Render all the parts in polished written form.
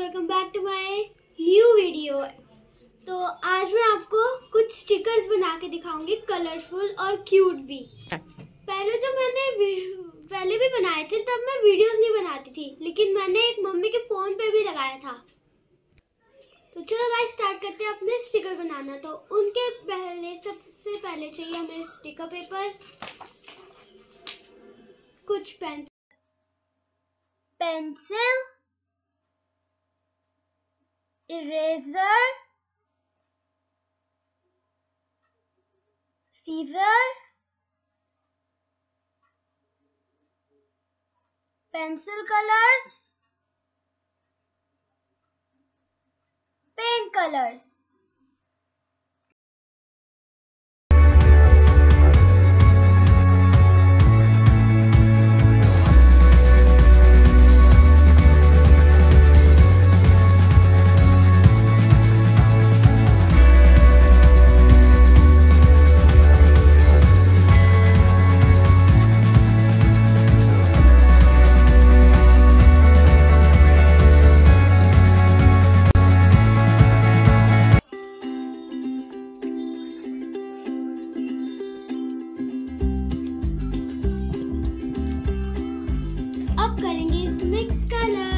Welcome back to my new video. तो आज मैं आपको कुछ स्टिकर्स बना के दिखाऊंगी, कलरफुल और क्यूट भी। पहले भी बनाए थे, तब मैं वीडियोस नहीं बनाती थी, लेकिन मैंने एक मम्मी के फोन पे भी लगाया था। तो चलो गाइस स्टार्ट करते हैं अपने स्टिकर बनाना। तो उनके पहले सबसे पहले चाहिए हमें स्टिकर पेपर्स, कुछ pencil, eraser, scissor, pencil colours, paint colours. अब करेंगे इसमें कलर।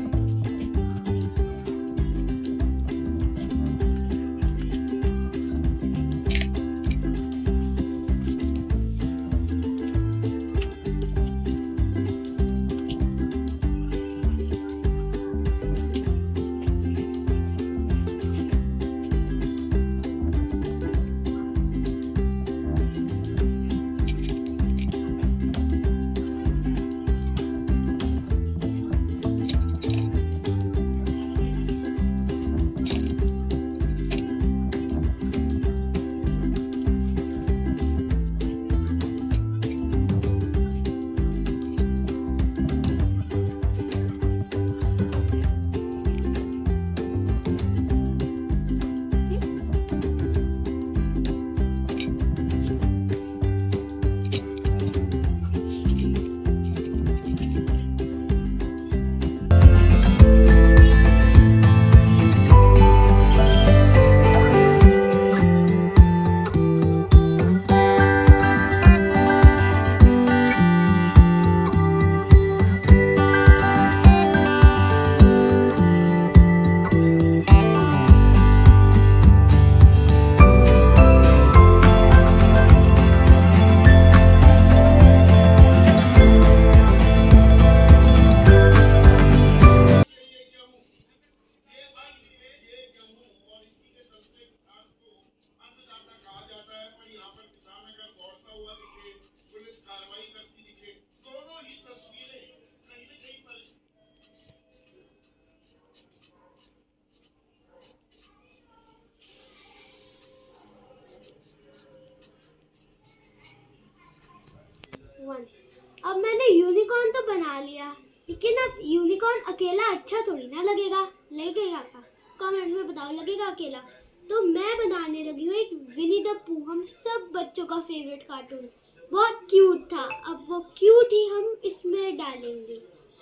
अब मैंने यूनिकॉर्न तो बना लिया, लेकिन अब यूनिकॉर्न अकेला अच्छा थोड़ी ना लगेगा क्या? कमेंट में बताओ, लगेगा अकेला? तो मैं बनाने लगी हूँ एक विनी द पू, हम सब बच्चों का फेवरेट कार्टून। बहुत क्यूट था, अब वो क्यूट ही हम इसमें डालेंगे।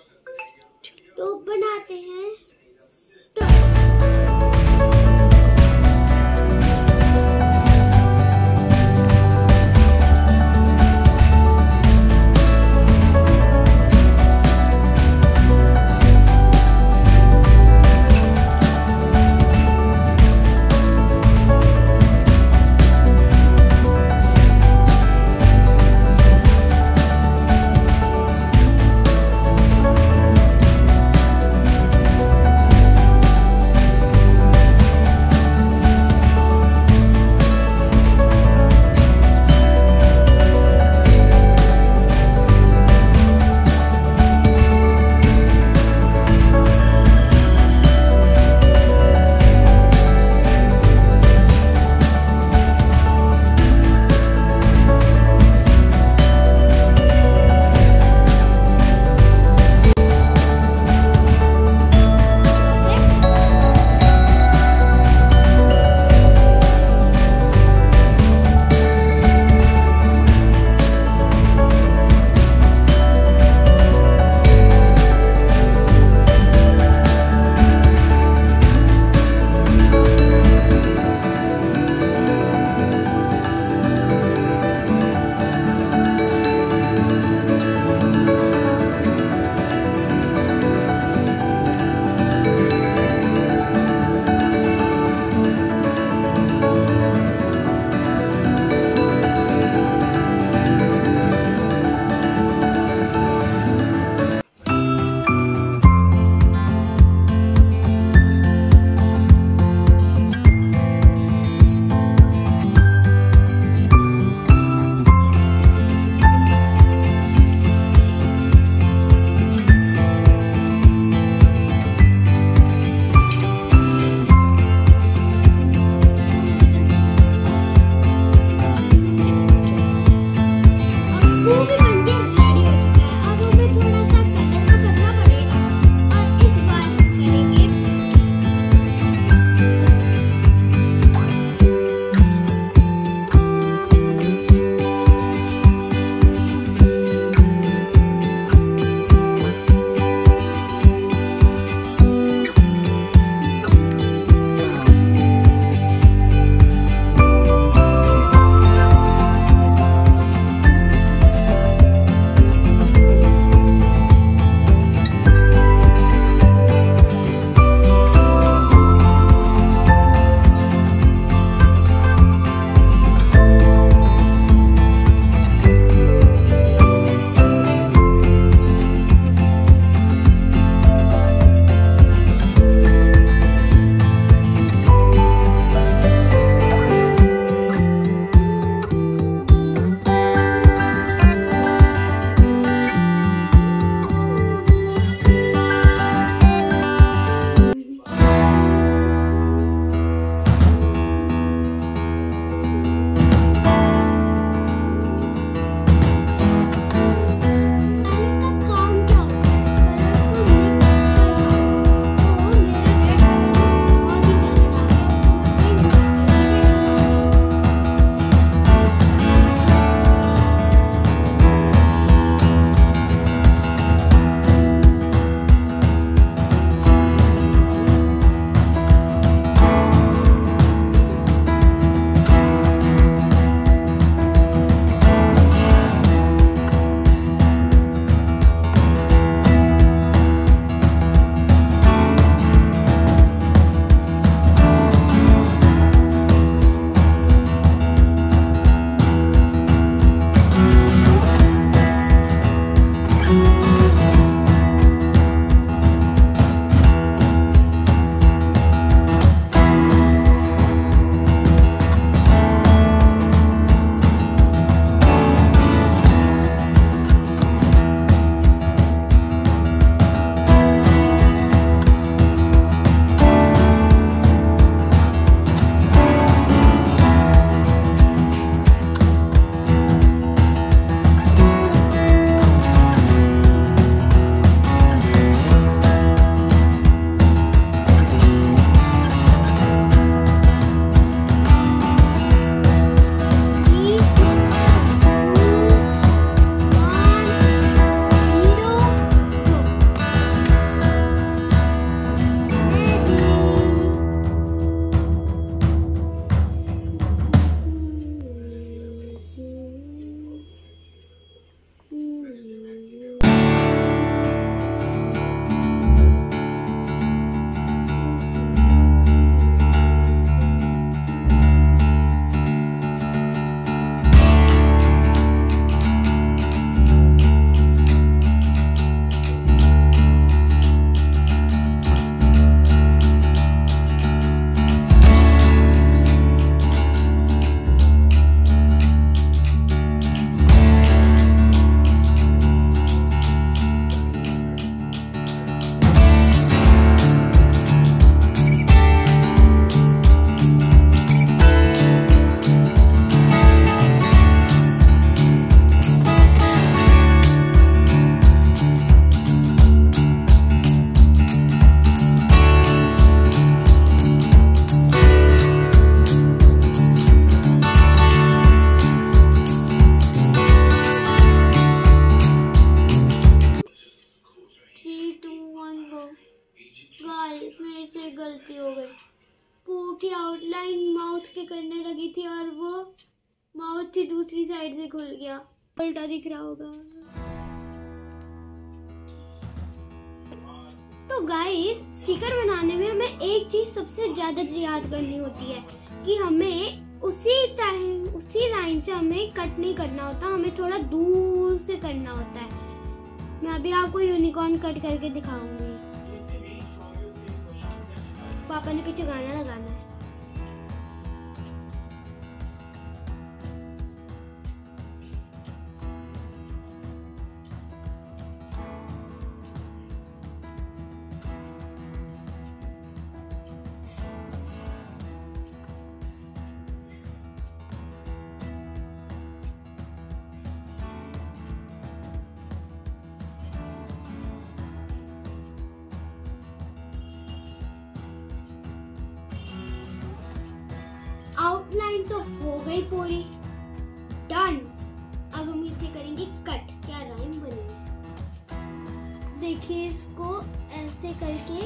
तो बनाते हैं स्टार्ट। गलती हो गई। पू की आउटलाइन माउथ के करने लगी थी और वो माउथ ही दूसरी साइड से खुल गया। उल्टा दिख रहा होगा। तो गाइस, स्टिकर बनाने में हमें एक चीज सबसे ज्यादा याद करनी होती है कि हमें उसी लाइन से हमें कट नहीं करना होता, हमें थोड़ा दूर से करना होता है। मैं अभी आपको यूनिकॉर्न कट करके दिखाऊंगी। पापा ने पीछे गाना लगाना है। आउटलाइन तो हो गई पूरी डन। अब हम इसे करेंगे कट। क्या लाइन बनी। देखिए, इसको ऐसे करके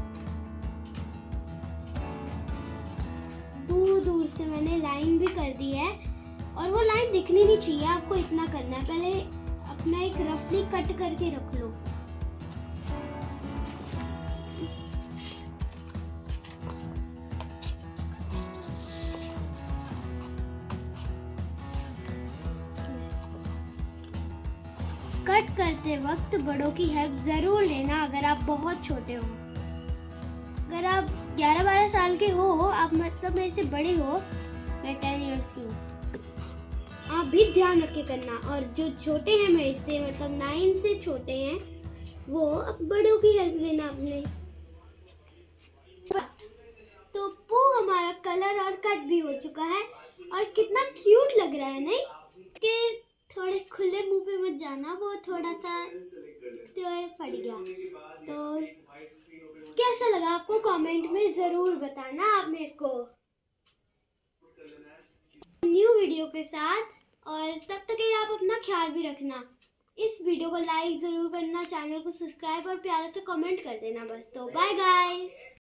दूर दूर से मैंने लाइन भी कर दी है और वो लाइन दिखनी नहीं चाहिए। आपको इतना करना है, पहले अपना एक रफली कट करके रख लो। कट करते वक्त बड़ों की हेल्प जरूर लेना अगर आप बहुत छोटे हो। अगर आप 11-12 साल के हो, आप मतलब मेरे से बड़े हो, मैं 10 इयर्स की हूँ, आप भी ध्यान रख के करना। और जो छोटे हैं मेरे से, मतलब 9 से छोटे हैं, वो अब बड़ों की हेल्प लेना अपने। तो पू हमारा कलर और कट भी हो चुका है और कितना क्यूट लग रहा है नहीं? कि थोड़े खुले मुंह पे मत जाना, वो थोड़ा सा तो फट गया। तो कैसा लगा आपको कमेंट में जरूर बताना आप मेरे को, न्यू वीडियो के साथ। और तब तक के लिए आप अपना ख्याल भी रखना। इस वीडियो को लाइक जरूर करना, चैनल को सब्सक्राइब और प्यारे से कमेंट कर देना बस। तो बाय गाइस।